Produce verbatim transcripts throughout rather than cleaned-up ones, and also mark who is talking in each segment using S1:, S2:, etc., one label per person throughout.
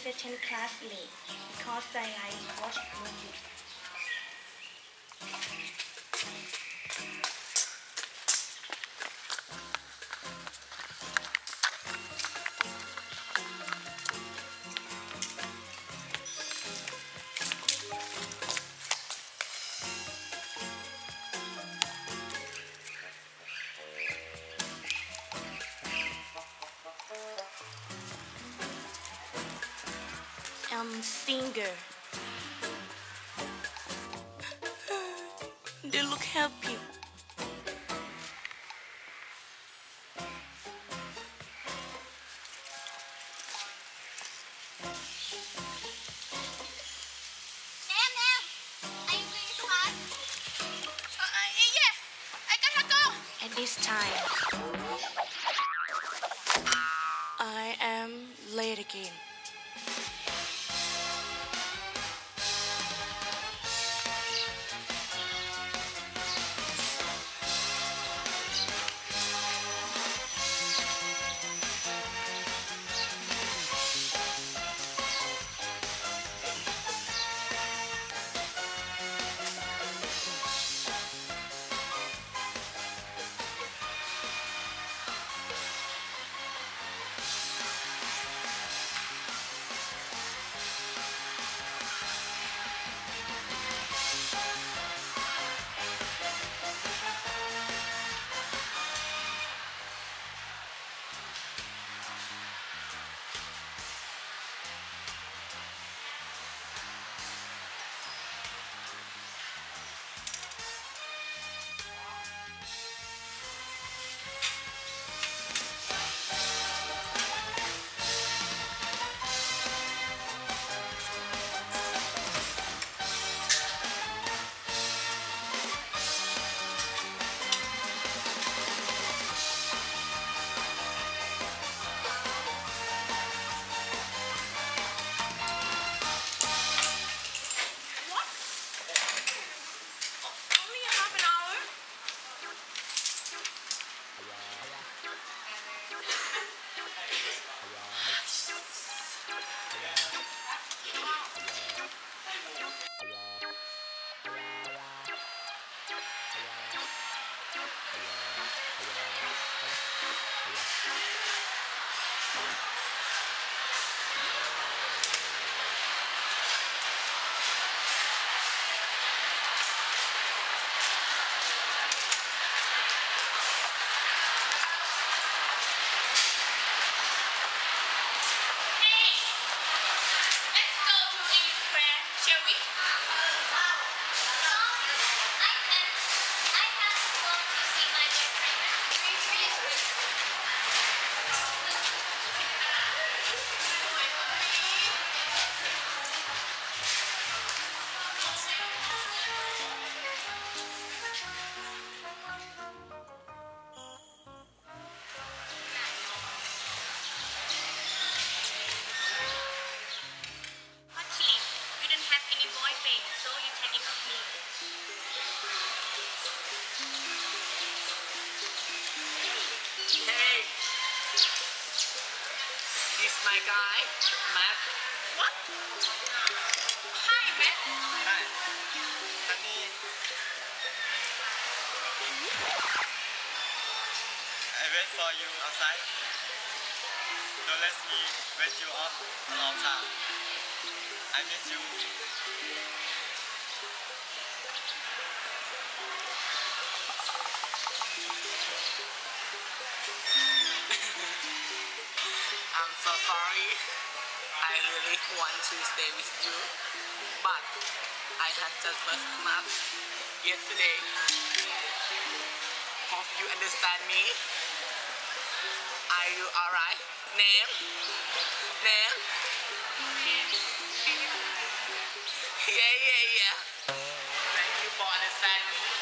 S1: certain class late because I like watch movie. I'm singer. They look happy.
S2: Nam, Nam, are you going to class? Uh, uh, yeah, I gotta go.
S1: At this time, I am late again.
S2: Only a half an hour? Let's go to English Square, shall we? I can. I have to go to see my boyfriend. Actually, you don't have any boyfriend, so you can improve me.
S3: Hey, this my guy, Matt.
S2: What? Hi, Matt.
S3: Hi, honey. I wait for you outside. Don't let me wait you up a long time. I miss you. I'm so sorry. I really want to stay with you, but I had just first month yesterday. Hope you understand me. Are you alright? Name? Name? Yeah, yeah, yeah. Thank you for understanding me.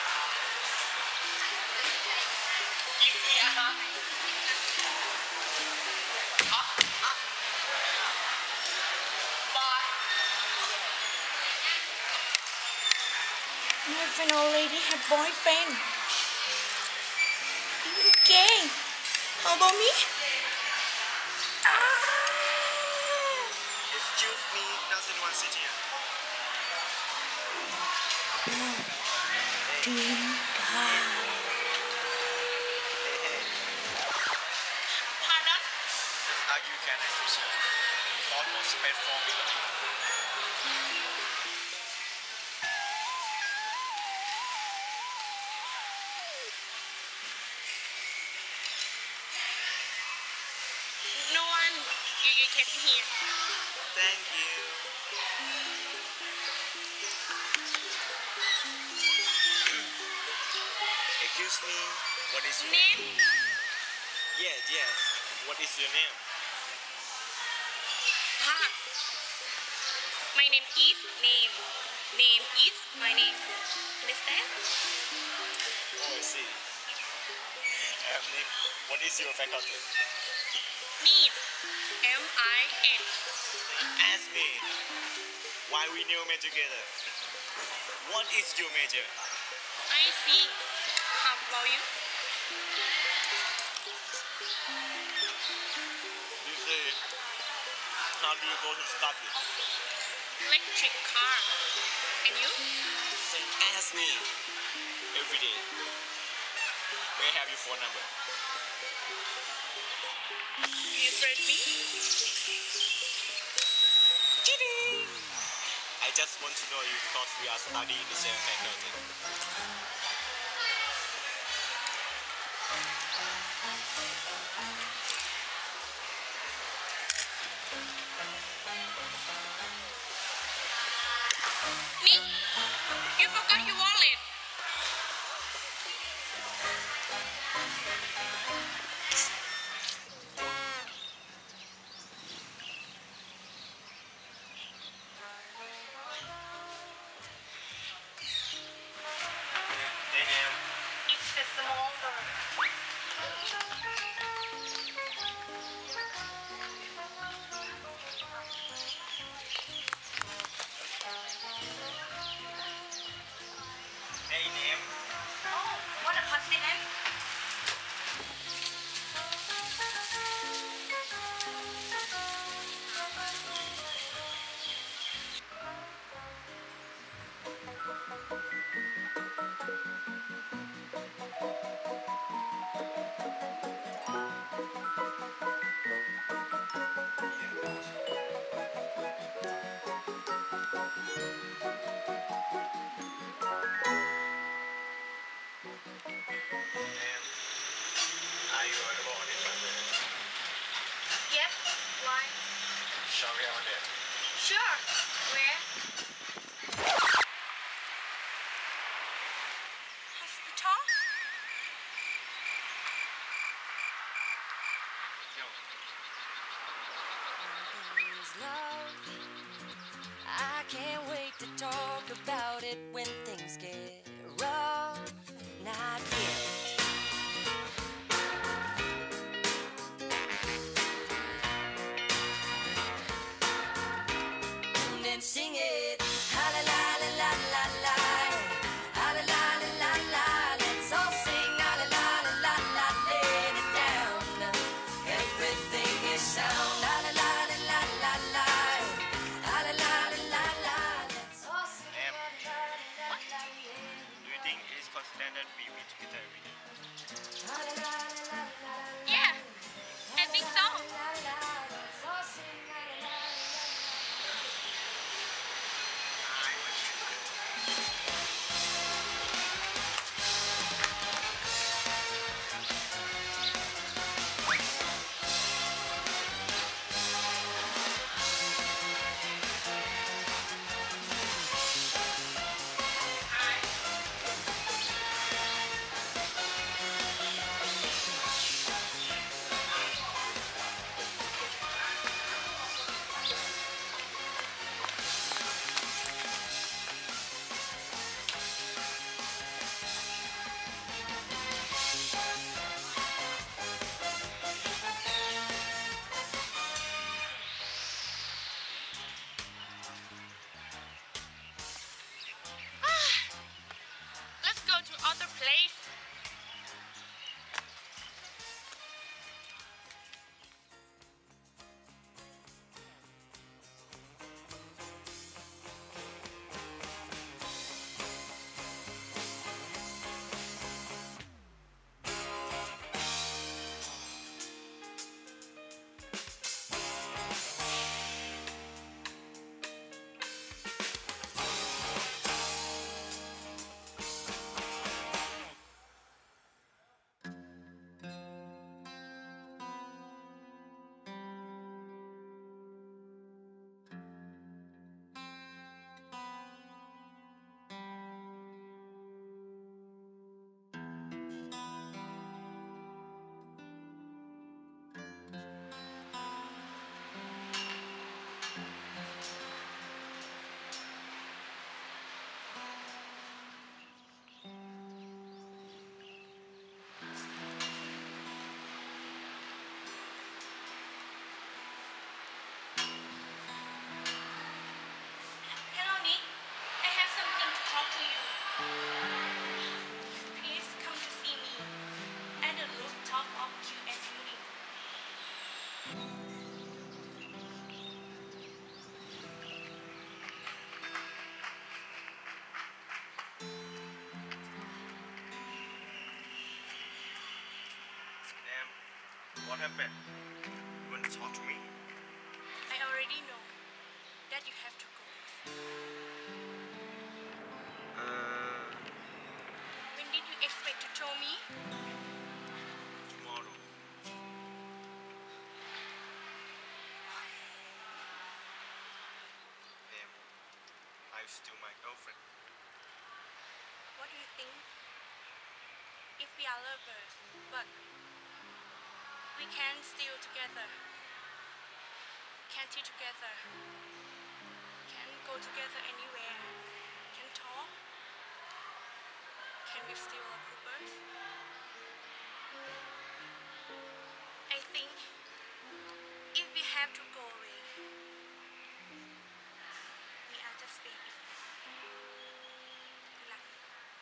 S3: Give me a hug. Ah, ah. Bye.
S1: My friend already have boyfriend. Okay. How about me? Ah!
S4: Excuse me, does anyone sit here? Hey. Hey, hey.
S2: Pardon?
S4: Are you can appreciate almost paid for me?
S2: No one. You, you can sit here.
S4: Thank you. Excuse me, what is your name?
S2: Name?
S4: Yes, yes. What is your name?
S2: Ha. My name is name. Name is my name. Understand?
S4: Oh, I see. Um, Nick, what is your faculty?
S2: Meet. M I S.
S4: Ask me. Why we never met together? What is your major?
S2: I see. How about you?
S4: You say, how do you go to study?
S2: Electric car. And you?
S4: Say, ask me. Every day. May I have your phone number?
S2: You friend me?
S4: I just want to know you because we are studying the same faculty.
S2: Me? You forgot your wallet.
S4: Hey, ma'am.
S2: It's a small bird.
S4: Hey, ma'am.
S2: Oh, what a continent.
S4: Ma'am, are you available on this Monday?
S2: Yep. Why?
S4: Shall we have a date?
S2: Sure. Where? Hospital?
S4: No.
S5: Is love. I can't wait to talk about it when things get rough. Not yet. And then sing it. Ha la la la la la la. Ha la la la la la. Let's all sing. Ha la la la la la. Laying it down. Everything is sound. Ha la la la la la la. Ha la la la la la. Let's all sing.
S4: Ma'am,
S5: What?
S4: do you think it is considered that we meet together every day?
S5: Ha la la la la la.
S2: Yeah. I think so.
S5: Let's all sing. Ha la la la la.
S2: Let's go to other place.
S4: What happened? You want to talk to me?
S1: I already know that you have to go.
S4: Uh,
S1: When did you expect to tell me?
S4: tomorrow. Damn. I'm still my girlfriend.
S1: What do you think? If we are lovers, but we can still together, can tea together, can go together anywhere, can talk, can we still love lovers? I think if we have to go away, we are just babies. Good luck.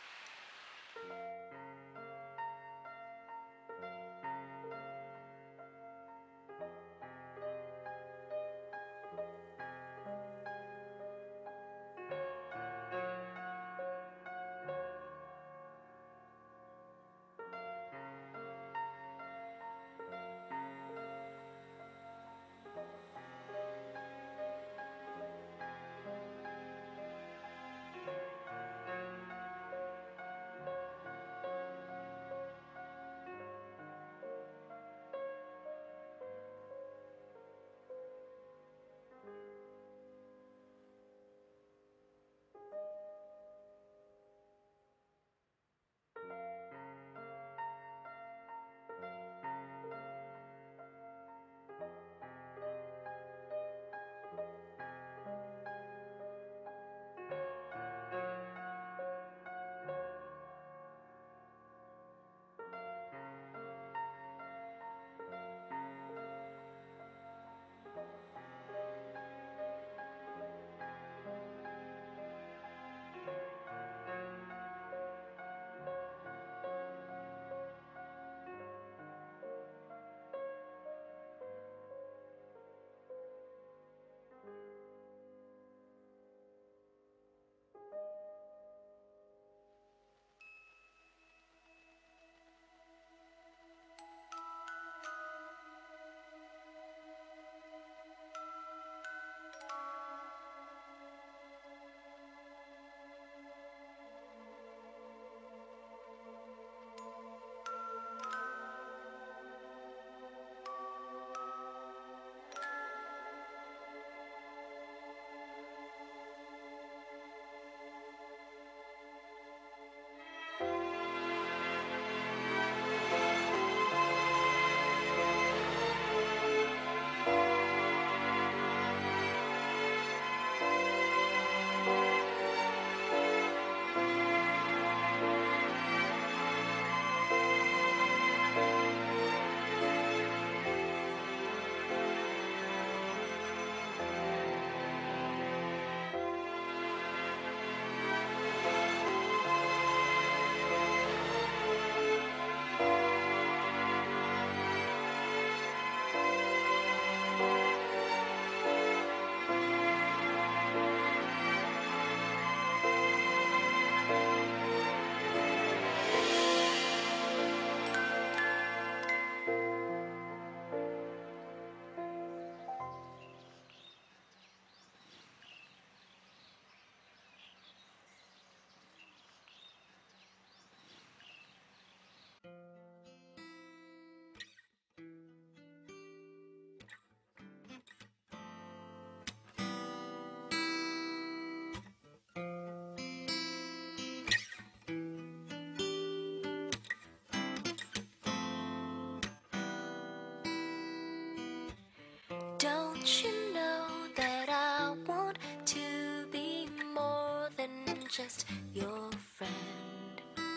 S5: Don't you know that I want to be more than just your friend?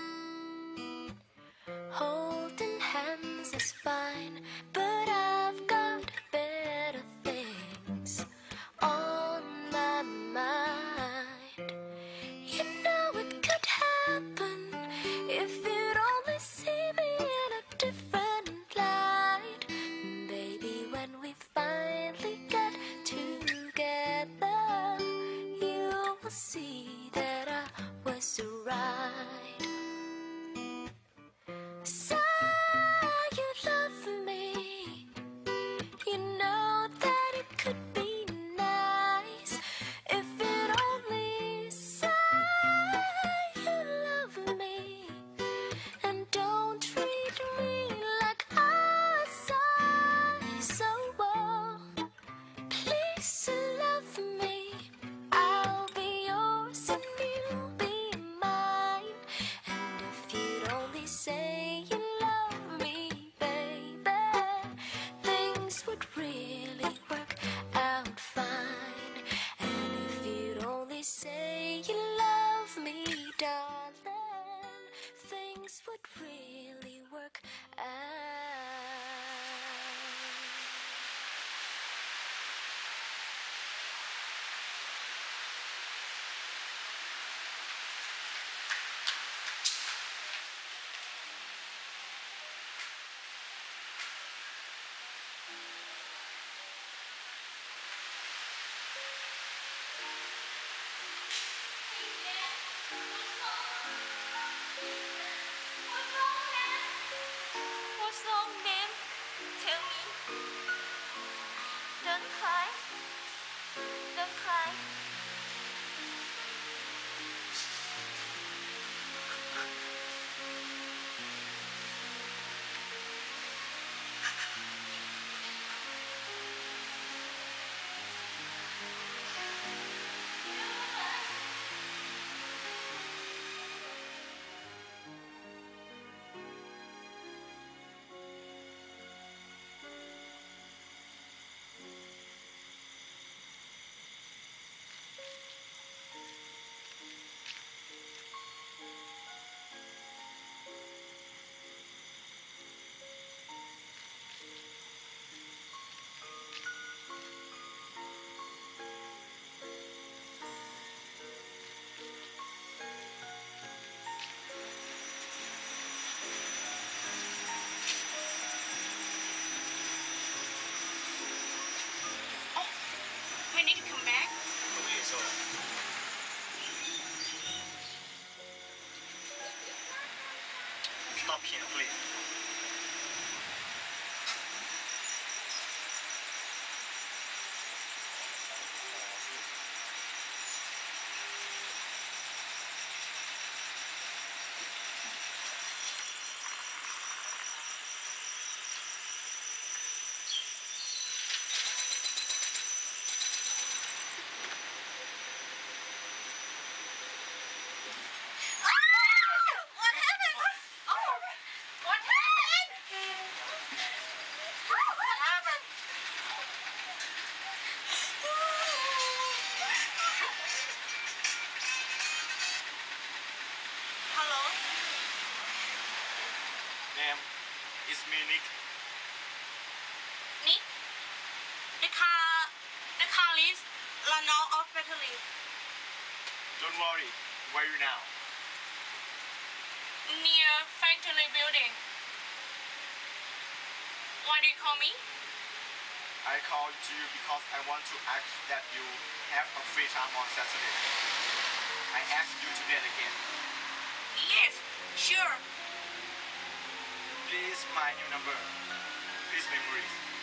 S5: Holding hands is fine, but I've got better things on my mind. You know it could happen if you'd only see me in a different light. Baby, when we finally get together, you will see that I was right. So you love me only say you love me, baby, things would really work out fine. And if you'd only say you love me, darling, things would really work out.
S1: What's wrong, Nam? Tell me. Don't cry. Don't cry. We need to come back.
S4: Okay, so stop here, please.
S2: What happened? Oh, what happened? What happened?
S1: Hello?
S4: Ma'am, it's me, Nick.
S1: Nick? The car... The car leaves run out of battery.
S4: Don't worry. Where are you now?
S1: Near factory building. Why do you call me?
S4: I called you because I want to ask that you have a free time on Saturday. I asked you to date again.
S1: Yes, sure.
S4: Please, my new number. Please, memories.